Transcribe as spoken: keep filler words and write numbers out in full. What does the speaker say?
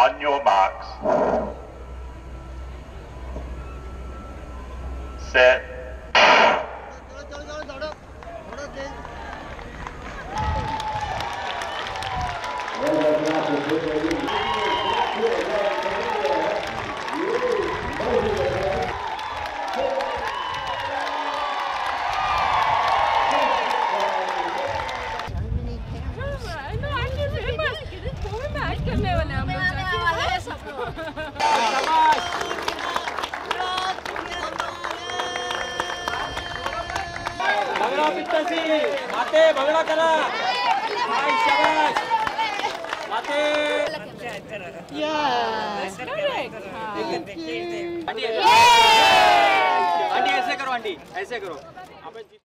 On your marks. Set. भगड़ा पित्तसी माते भगड़ा करा हाय शाबाश माते यस आंटी आंटी ऐसे करो आंटी ऐसे करो।